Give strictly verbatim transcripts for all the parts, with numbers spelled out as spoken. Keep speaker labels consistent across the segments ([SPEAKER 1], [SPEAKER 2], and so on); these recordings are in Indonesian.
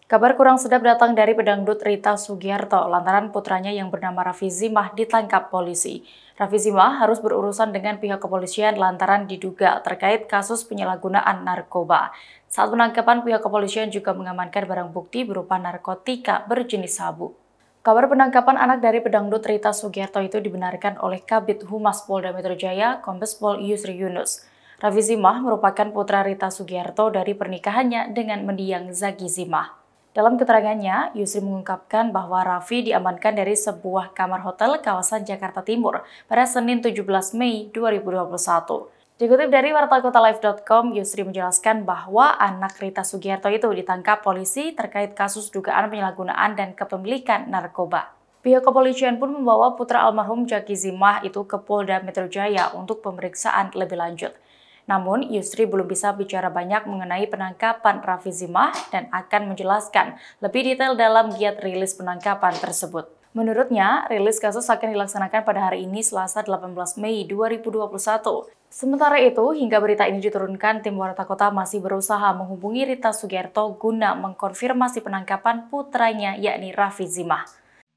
[SPEAKER 1] Kabar kurang sedap datang dari pedangdut Rita Sugiarto lantaran putranya yang bernama Raffi Zimah ditangkap polisi. Raffi Zimah harus berurusan dengan pihak kepolisian lantaran diduga terkait kasus penyalahgunaan narkoba. Saat penangkapan, pihak kepolisian juga mengamankan barang bukti berupa narkotika berjenis sabu. Kabar penangkapan anak dari pedangdut Rita Sugiarto itu dibenarkan oleh Kabid Humas Polda Metro Jaya, Kombes Pol Yusri Yunus. Raffi Zimah merupakan putra Rita Sugiarto dari pernikahannya dengan mendiang Zaki Zimah. Dalam keterangannya, Yusri mengungkapkan bahwa Raffi diamankan dari sebuah kamar hotel kawasan Jakarta Timur pada Senin tujuh belas Mei dua ribu dua puluh satu. Dikutip dari warta kota live titik com, Yusri menjelaskan bahwa anak Rita Sugiarto itu ditangkap polisi terkait kasus dugaan penyalahgunaan dan kepemilikan narkoba. Pihak kepolisian pun membawa putra almarhum Zaki Zimah itu ke Polda Metro Jaya untuk pemeriksaan lebih lanjut. Namun, Yusri belum bisa bicara banyak mengenai penangkapan Raffi Zimah dan akan menjelaskan lebih detail dalam giat rilis penangkapan tersebut. Menurutnya, rilis kasus akan dilaksanakan pada hari ini Selasa delapan belas Mei dua ribu dua puluh satu. Sementara itu, hingga berita ini diturunkan, tim Warta Kota masih berusaha menghubungi Rita Sugiarto guna mengkonfirmasi penangkapan putranya yakni Raffi Zimah.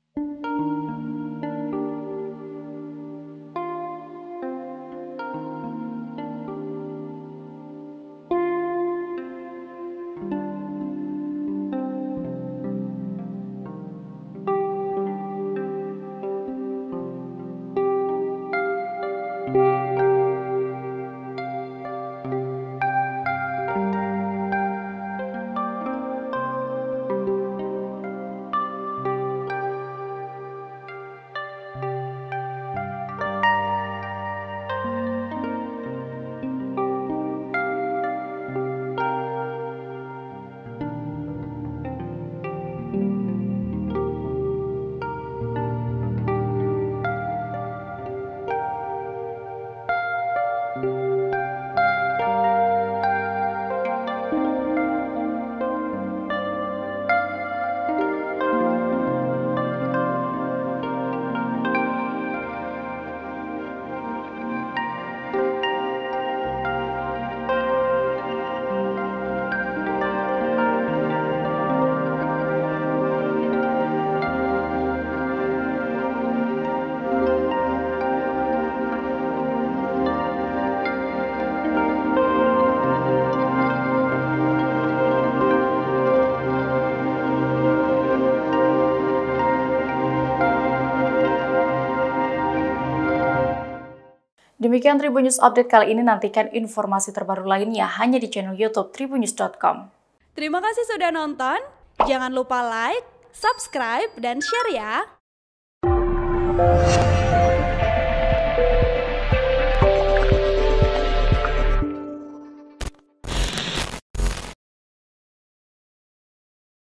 [SPEAKER 1] Demikian Tribun News Update kali ini, nantikan informasi terbaru lainnya hanya di channel YouTube tribunnews dot com.
[SPEAKER 2] Terima kasih sudah nonton, jangan lupa like, subscribe, dan share ya!